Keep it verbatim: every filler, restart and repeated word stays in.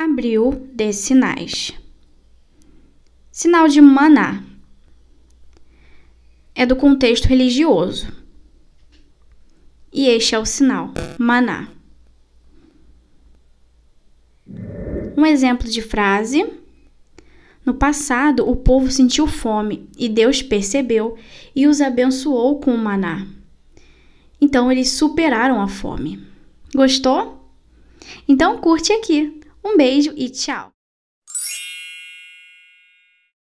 abril de sinais. Sinal de maná é do contexto religioso. E este é o sinal, maná. Um exemplo de frase: no passado, o povo sentiu fome e Deus percebeu e os abençoou com o maná. Então, eles superaram a fome. Gostou? Então, curte aqui. Um beijo e tchau!